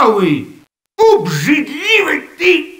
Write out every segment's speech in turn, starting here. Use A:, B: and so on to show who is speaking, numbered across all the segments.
A: mały! Obrzydliwy ty!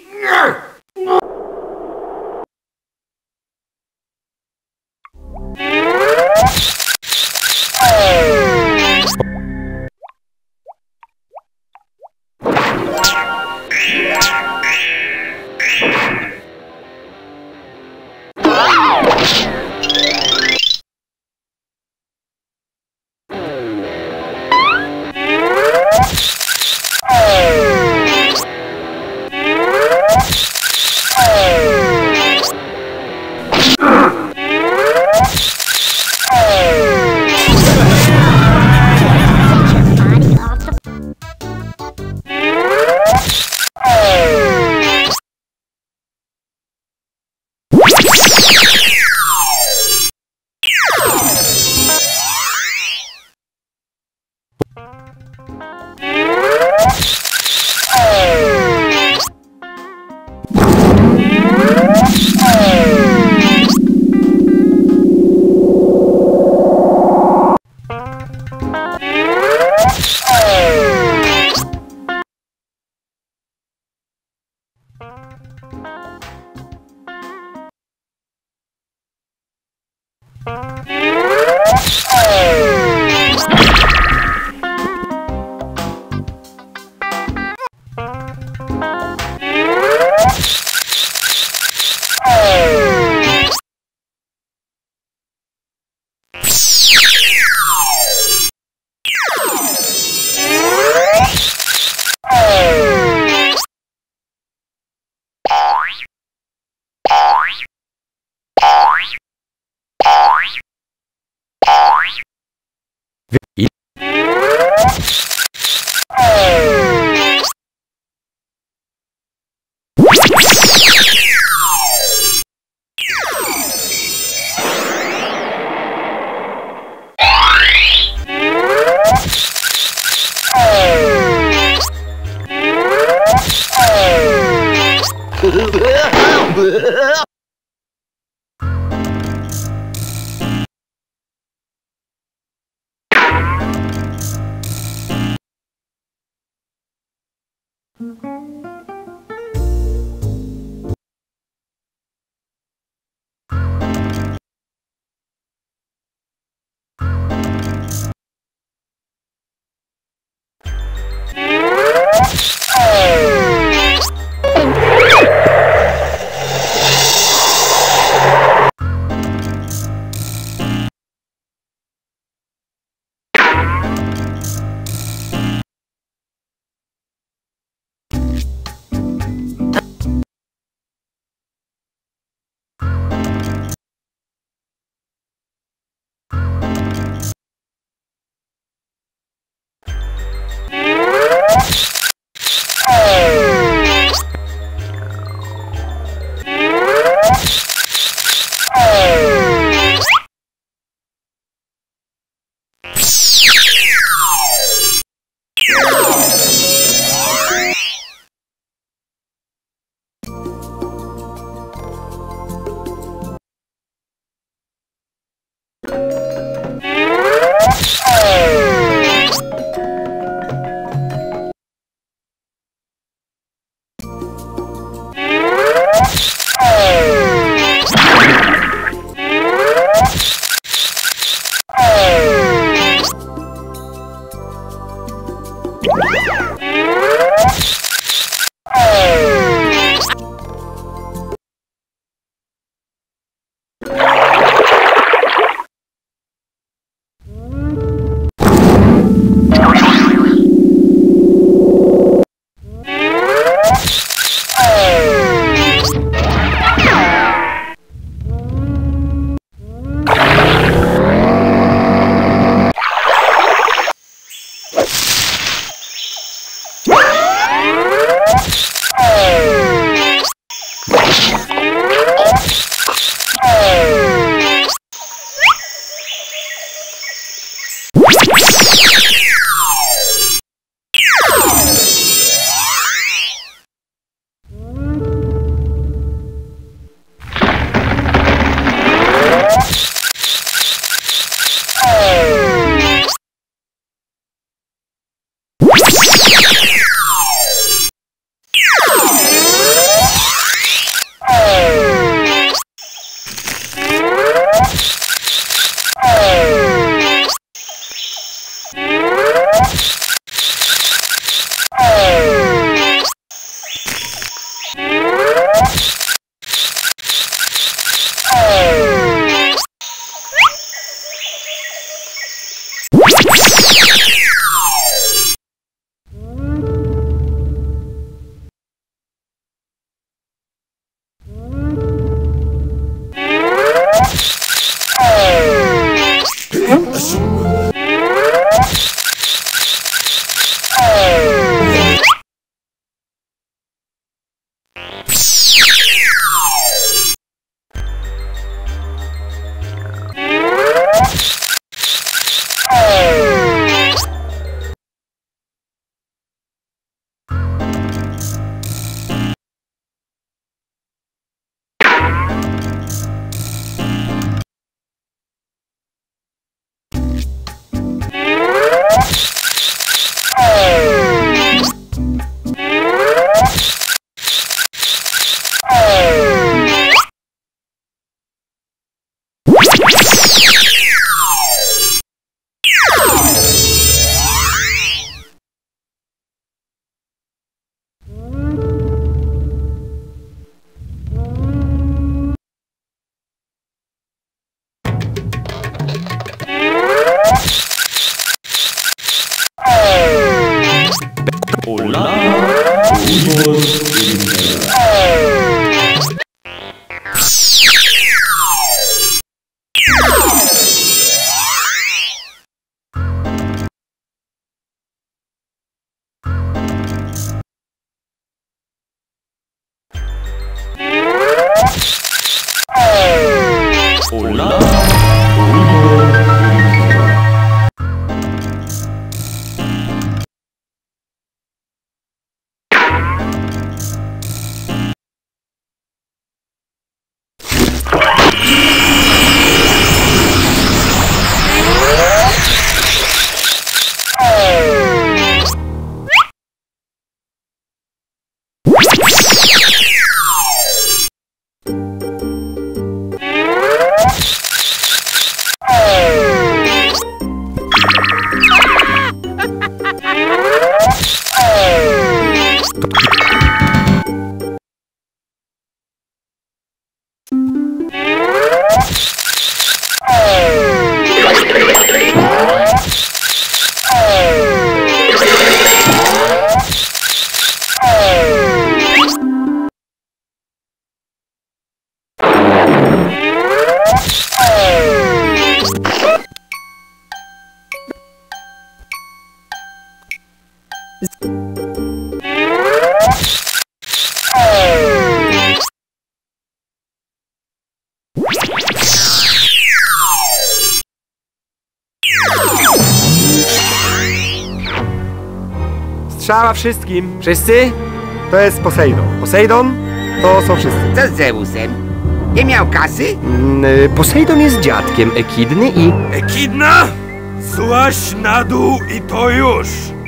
B: Strzała wszystkim. Wszyscy? To jest Posejdon. Posejdon to są wszyscy.
A: Co z Zeusem? Nie miał kasy?
B: Posejdon jest dziadkiem Ekidny i...
C: Ekidna? Złaź na dół i to już!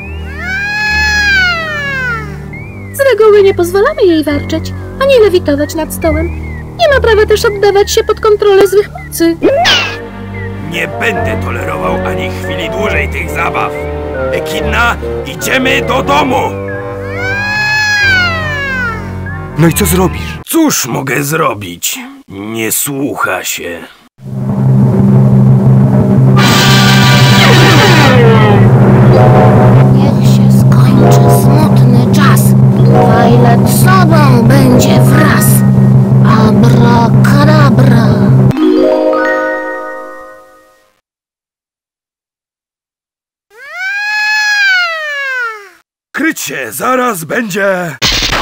D: Z reguły nie pozwalamy jej warczeć, ani lewitować nad stołem. Nie ma prawa też oddawać się pod kontrolę złych mocy.
C: Nie będę tolerował ani chwili dłużej tych zabaw. Ekidna, idziemy do domu!
B: No i co zrobisz?
C: Cóż mogę zrobić? Nie słucha się.
D: Niech się skończy smutny czas. Violet z sobą będzie wraz. Abracadabra.
C: Krycie, zaraz będzie...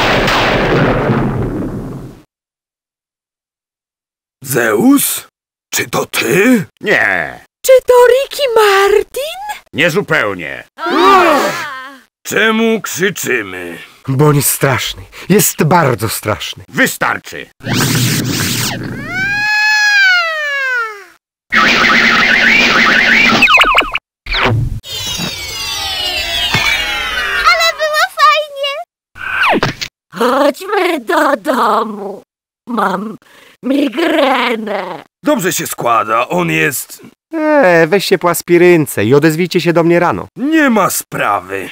C: Zeus? Czy to ty?
A: Nie,
E: Czy to Ricky Martin?
A: niezupełnie.
C: Czemu krzyczymy?
B: Bo on jest straszny. Jest bardzo straszny.
A: Wystarczy.
E: Chodźmy do domu. Mam migrenę.
C: Dobrze się składa, on jest
B: Weź się po aspirynce i odezwijcie się do mnie rano.
C: Nie ma sprawy.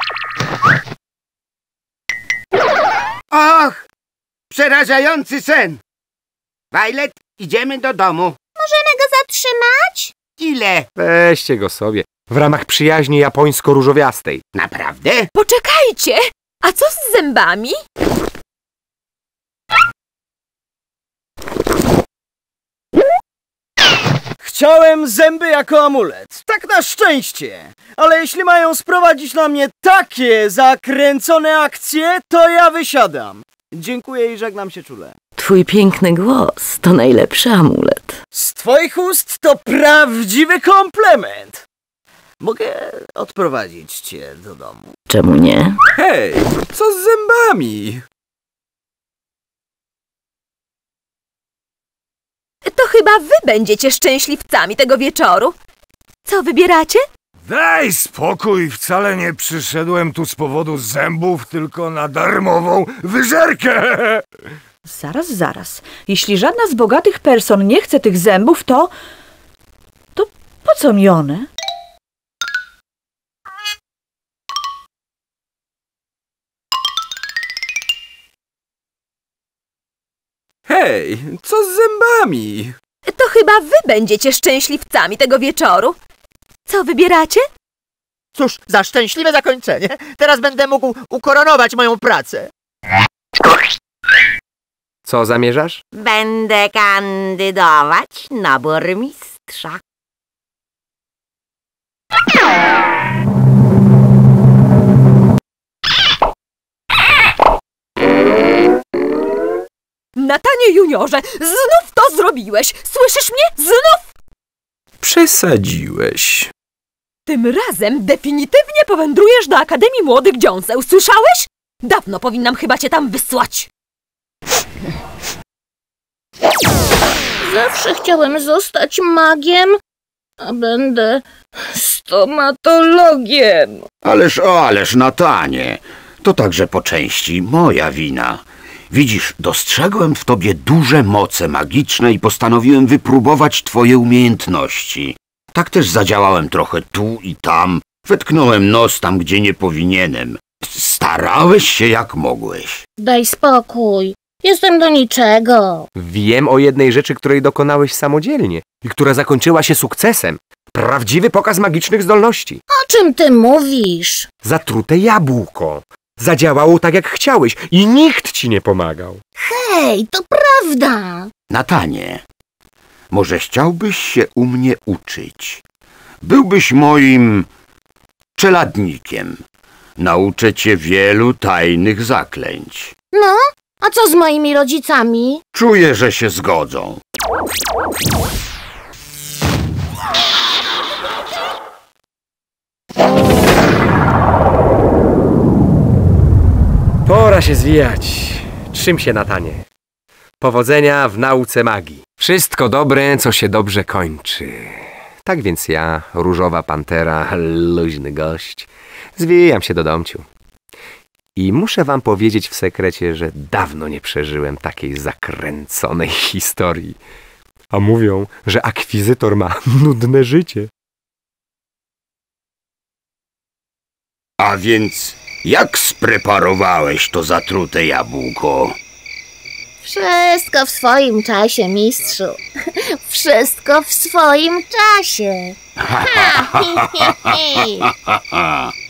A: Och! Przerażający sen! Violet, idziemy do domu.
D: Możemy go zatrzymać?
A: Ile?
B: Weźcie go sobie. W ramach przyjaźni japońsko-różowiastej.
A: Naprawdę?
E: Poczekajcie! A co z zębami?
F: Chciałem zęby jako amulet, tak na szczęście. Ale jeśli mają sprowadzić na mnie takie zakręcone akcje, to ja wysiadam. Dziękuję i żegnam się czule.
G: Twój piękny głos to najlepszy amulet.
F: Z twoich ust to prawdziwy komplement. Mogę odprowadzić cię do domu?
G: Czemu nie?
C: Hej, co z zębami?
E: To chyba wy będziecie szczęśliwcami tego wieczoru. Co wybieracie?
C: Daj spokój, wcale nie przyszedłem tu z powodu zębów, tylko na darmową wyżerkę.
H: Zaraz. Jeśli żadna z bogatych person nie chce tych zębów, to po co mi one?
C: Hej, co z zębami?
E: To chyba wy będziecie szczęśliwcami tego wieczoru. Co wybieracie?
I: Cóż, za szczęśliwe zakończenie. Teraz będę mógł ukoronować moją pracę.
B: Co zamierzasz?
E: Będę kandydować na burmistrza. Natanie juniorze, znów to zrobiłeś! Słyszysz mnie? Znów!
C: Przesadziłeś.
E: Tym razem definitywnie powędrujesz do Akademii Młodych Dziąseł, słyszałeś? Dawno powinnam chyba cię tam wysłać.
D: Zawsze chciałem zostać magiem, a będę stomatologiem.
A: Ależ, Natanie. To także po części moja wina. Widzisz, dostrzegłem w tobie duże moce magiczne i postanowiłem wypróbować twoje umiejętności. Tak też zadziałałem trochę tu i tam. Wetknąłem nos tam, gdzie nie powinienem. Starałeś się jak mogłeś.
D: Daj spokój. Jestem do niczego.
B: Wiem o jednej rzeczy, której dokonałeś samodzielnie i która zakończyła się sukcesem. Prawdziwy pokaz magicznych zdolności.
D: O czym ty mówisz?
B: Zatrute jabłko. Zadziałało tak, jak chciałeś i nikt ci nie pomagał.
D: Hej, to prawda.
A: Natanie, może chciałbyś się u mnie uczyć? Byłbyś moim czeladnikiem. Nauczę cię wielu tajnych zaklęć.
D: No, a co z moimi rodzicami?
A: Czuję, że się zgodzą.
B: Pora się zwijać. Trzym się, Natanie. Powodzenia w nauce magii. Wszystko dobre, co się dobrze kończy. Tak więc ja, różowa pantera, luźny gość, zwijam się do domciu. I muszę wam powiedzieć w sekrecie, że dawno nie przeżyłem takiej zakręconej historii. A mówią, że akwizytor ma nudne życie.
A: A więc jak spreparowałeś to zatrute jabłko?
D: Wszystko w swoim czasie, mistrzu. Wszystko w swoim czasie. Ha, hi, hi, hi.